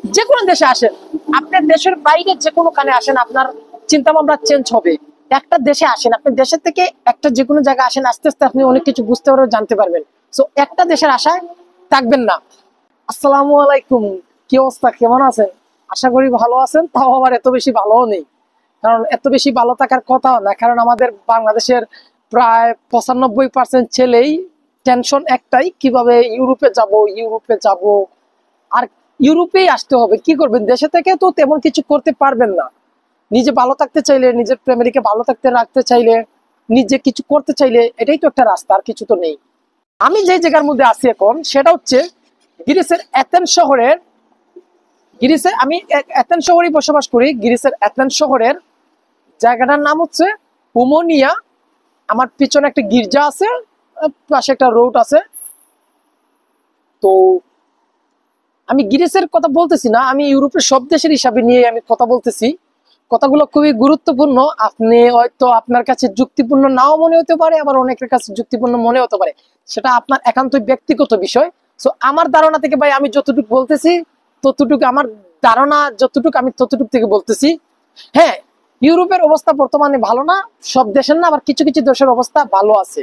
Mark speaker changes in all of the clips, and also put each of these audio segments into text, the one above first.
Speaker 1: যে কোনো দেশে আসেন, আপনার দেশের বাইরে যে কোনো কানে আসেন, আপনার চিন্তা ভাবনা চেঞ্জ হবে। একটা দেশে আসেন, আপনি দেশের থেকে একটা যে কোনো জায়গায় আসেন, আস্তে আস্তে আপনি অনেক কিছু বুঝতে পারবেন, জানতে পারবেন। সো একটা দেশের আশায় থাকবেন না। আসসালামু আলাইকুম, কি অবস্থা, কেমন আছেন? আশা করি ভালো আছেন। তাও আবার এত বেশি ভালোও নেই, কারণ এত বেশি ভালো থাকার কথাও না। কারণ আমাদের বাংলাদেশের প্রায় 95% ছেলেই টেনশন একটাই, কিভাবে ইউরোপে যাব, ইউরোপে যাব। আর ইউরোপেই আসতে হবে, কি করবেন? দেশে থেকে তো তেমন কিছু করতে পারবেন না। নিজে ভালো থাকতে চাইলে, নিজের ফ্যামিলিকে ভালো থাকতে রাখতে চাইলে, নিজে কিছু করতে চাইলে, এটাই তো একটা রাস্তা, আর কিছু তো নেই। আমি যে জায়গার মধ্যে আছি এখন, সেটা হচ্ছে গ্রিসের অ্যাথেন্স শহরের, গ্রিসে আমি অ্যাথেন্স শহরেই বসবাস করি। গ্রিসের অ্যাথেন্স শহরের জায়গাটার নাম হচ্ছে উমোনিয়া। আমার পিছনে একটা গির্জা আছে, পাশে একটা রোড আছে। তো আমি গ্রিসের কথা বলতেছি না, আমি ইউরোপের সব দেশের হিসাবে নিয়ে আমি কথা বলতেছি। কথাগুলো খুবই গুরুত্বপূর্ণ। আপনি হয়তো আপনার কাছে যুক্তিপূর্ণ নাও মনে হতে পারে, আবার অনেকের কাছে যুক্তিপূর্ণ মনে হতে পারে, সেটা আপনার একান্তই ব্যক্তিগত বিষয়। সো আমার ধারণা থেকে ভাই আমি যতটুকু বলতেছি, ততটুকু আমার ধারণা, যতটুকু আমি ততটুকু থেকে বলতেছি। হ্যাঁ, ইউরোপের অবস্থা বর্তমানে ভালো না, সব দেশের না, আবার কিছু কিছু দেশের অবস্থা ভালো আছে।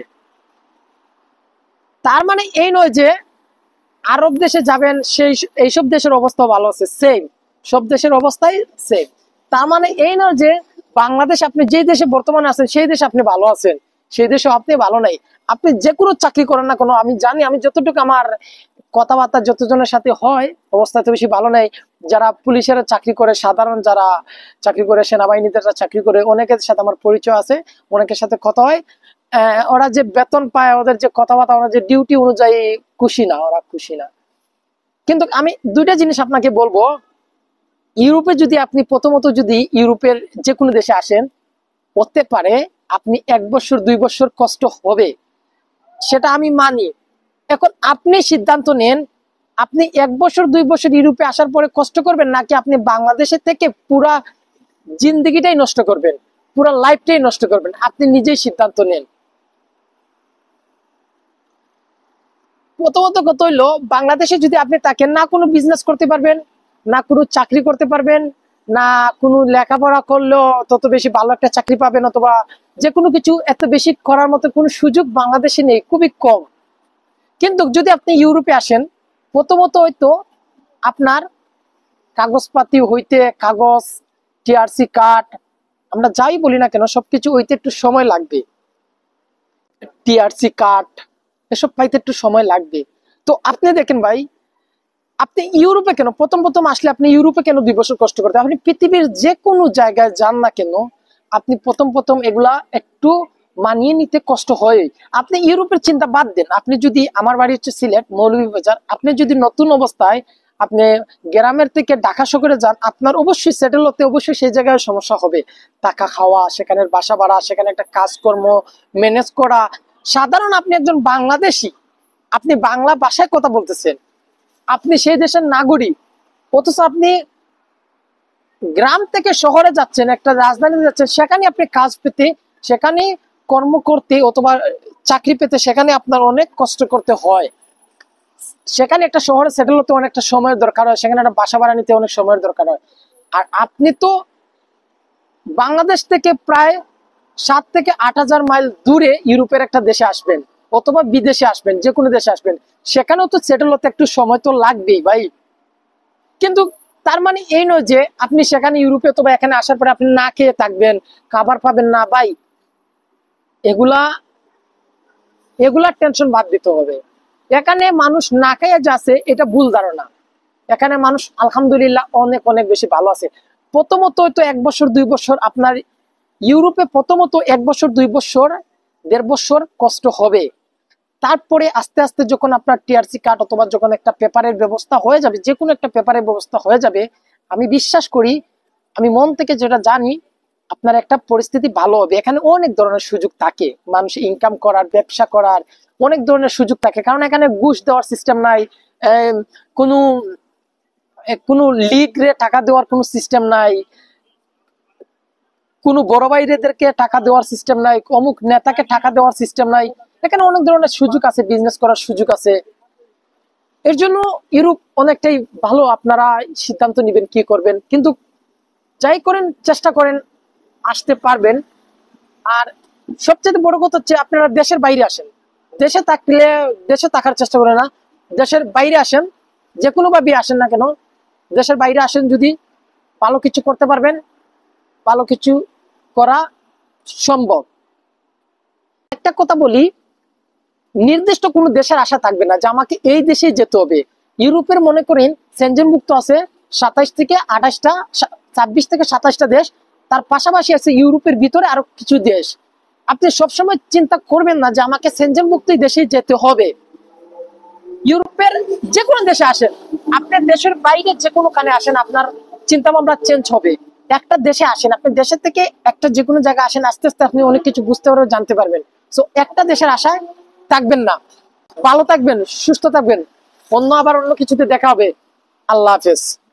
Speaker 1: তার মানে এই নয় যে আরব দেশে যাবেন সেই এইসব দেশের অবস্থা ভালো আছে, সেম, সব দেশের অবস্থাই সেম। তার মানে এই নয় যে বাংলাদেশ, আপনি যে দেশে বর্তমানে আছেন সেই দেশে আপনি ভালো আছেন, সেই দেশে আপনি ভালো নাই। আপনি যে কোনো চাকরি করেন না কোনো, আমি জানি, আমি যতটুকু আমার কথাবার্তা যতজনের সাথে হয়, অবস্থা তো বেশি ভালো নাই। যারা পুলিশের চাকরি করে, সাধারণ যারা চাকরি করে, সেনাবাহিনীতে চাকরি করে, অনেকের সাথে আমার পরিচয় আছে, অনেকের সাথে কথা হয়। ওরা যে বেতন পায়, ওদের যে কথাবার্তা, ওরা যে ডিউটি অনুযায়ী খুশি না, ওরা খুশি না। কিন্তু আমি দুইটা জিনিস আপনাকে বলবো। ইউরোপে যদি আপনি প্রথমত যদি ইউরোপের যে কোনো দেশে আসেন, হতে পারে আপনি 1 বছর 2 বছর কষ্ট হবে, সেটা আমি মানি। এখন আপনি সিদ্ধান্ত নেন, আপনি 1 বছর 2 বছর ইউরোপে আসার পরে কষ্ট করবেন, নাকি আপনি বাংলাদেশের থেকে পুরা জিন্দেগিটাই নষ্ট করবেন, পুরা লাইফটাই নষ্ট করবেন। আপনি নিজেই সিদ্ধান্ত নেন। প্রথমত কথা হইলো, বাংলাদেশে যদি আপনি থাকেন, না কোনো বিজনেস করতে পারবেন, না কোনো চাকরি করতে পারবেন, না কোনো লেখাপড়া করলেও তত বেশি ভালো একটা চাকরি পাবেন, অথবা যে কোনো কিছু এত বেশি করার মতো কোনো সুযোগ বাংলাদেশে নেই, খুবই কম। কিন্তু যদি আপনি ইউরোপে আসেন, প্রথমত হয়তো আপনার কাগজপাতি হইতে, কাগজ, টিআরসি কার্ড, আমরা যাই বলি না কেন, সবকিছু হইতে একটু সময় লাগবে। টিআরসি কার্ড এসব পাইতে একটু সময় লাগবে। তো আপনি দেখেন ভাই, আপনি ইউরোপে কেন প্রথম প্রথম আসলে, আপনি ইউরোপে কেন 2 বছর কষ্ট করতে? আপনি পৃথিবীর যে কোনো জায়গায় যান না কেন, আপনি প্রথম প্রথম এগুলা একটু মানিয়ে নিতে কষ্ট হয়। আপনি ইউরোপের চিন্তা বাদ দেন। আপনি যদি, আমার বাড়ি হচ্ছে সিলেট মৌলভীবাজার, আপনি যদি নতুন অবস্থায় আপনি গ্রামের থেকে ঢাকা শহরে যান, আপনার অবশ্যই সেটেল হতে অবশ্যই সেই জায়গায় সমস্যা হবে। টাকা খাওয়া, সেখানে বাসা ভাড়া, সেখানে একটা কাজকর্ম ম্যানেজ করা। সাধারণ আপনি একজন বাংলাদেশী, আপনি বাংলা ভাষায় কথা বলতেছেন, আপনি সেই দেশের নাগরিক, অথচ আপনি গ্রাম থেকে শহরে যাচ্ছেন, একটা রাজধানী যাচ্ছেন, সেখানে আপনি কাজ পেতে, সেখানে কর্ম করতে, অথবা চাকরি পেতে, সেখানে আপনার অনেক কষ্ট করতে হয়। সেখানে একটা শহরে সেটেল হতে অনেকটা সময়ের দরকার হয়, সেখানে একটা বাসা ভাড়া নিতে অনেক সময়ের দরকার হয়। আর আপনি তো বাংলাদেশ থেকে প্রায় 7 থেকে 8 হাজার মাইল দূরে ইউরোপের একটা দেশে আসবেন, অথবা বিদেশে আসবেন, যে কোনো দেশে আসবেন, সেখানেও তো সেটেল হতে একটু সময় তো লাগবেই ভাই। কিন্তু তার মানে এই নয় যে আপনি সেখানে ইউরোপে অথবা এখানে আসার পরে আপনি না খেয়ে থাকবেন, খাবার পাবেন না ভাই। এগুলা এগুলার টেনশন বাদ দিতে হবে। এখানে মানুষ না খেয়ে যাচ্ছে, এটা ভুল ধারণা। এখানে মানুষ আলহামদুলিল্লাহ অনেক অনেক বেশি ভালো আছে। প্রথমত তো 1 বছর 2 বছর আপনার ইউরোপে, প্রথমত 1 বছর 2 বছর 1.5 বছর কষ্ট হবে। তারপরে আস্তে আস্তে যখন আপনার টিআরসি কার্ড, অথবা যখন একটা পেপারের ব্যবস্থা হয়ে যাবে, যে কোনো একটা পেপারের ব্যবস্থা হয়ে যাবে, আমি বিশ্বাস করি, আমি মন থেকে যেটা জানি, আপনার একটা পরিস্থিতি ভালো হবে। এখানে অনেক ধরনের সুযোগ থাকে, মানুষ ইনকাম করার, ব্যবসা করার অনেক ধরনের সুযোগ থাকে। কারণ এখানে ঘুষ দেওয়ার সিস্টেম নাই, কোনো কোনো লিগ রে টাকা দেওয়ার কোনো সিস্টেম নাই, কোনো বড় ভাইদেরকে টাকা দেওয়ার সিস্টেম নাই, অমুক নেতাকে টাকা দেওয়ার সিস্টেম নাই। এখানে অনেক ধরনের সুযোগ আছে, বিজনেস করার সুযোগ আছে। এর জন্য ইউরোপ অনেকটাই ভালো, আপনারা সিদ্ধান্ত নেবেন কি করবেন, কিন্তু যাই করেন চেষ্টা করেন আসতে পারবেন। আর সবচেয়ে বড় কথা হচ্ছে আপনারা দেশের বাইরে আসেন, দেশে থাকলে দেশে থাকার চেষ্টা করেন না, দেশের বাইরে আসেন, যে কোনো ভাবে আসেন না কেন দেশের বাইরে আসেন, যদি ভালো কিছু করতে পারবেন, ভালো কিছু করা সম্ভব। একটা কথা বলি, নির্দিষ্ট কোনো দেশের আশা থাকবে না যে আমাকে এই দেশে যেতে হবে। ইউরোপের মনে করেন সেনজেন মুক্ত আছে 27 থেকে 28টা, 26 থেকে 27টা দেশ, তার পাশাপাশি আছে ইউরোপের ভিতরে আরো কিছু দেশ। আপনি সবসময় চিন্তা করবেন না যে আমাকে সেনজেন মুক্ত দেশে যেতে হবে। ইউরোপের যে কোনো দেশে আসেন, আপনার দেশের বাইরে যে কোনো কানে আসেন, আপনার চিন্তা ভাবনা চেঞ্জ হবে। একটা দেশে আসেন, আপনি দেশের থেকে একটা যে কোনো জায়গায় আসেন, আস্তে আস্তে আপনি অনেক কিছু বুঝতে পারবেন, জানতে পারবেন। সো একটা দেশের আশায় থাকবেন না। ভালো থাকবেন, সুস্থ থাকবেন, অন্য কিছুতে দেখা হবে। আল্লাহ হাফেজ।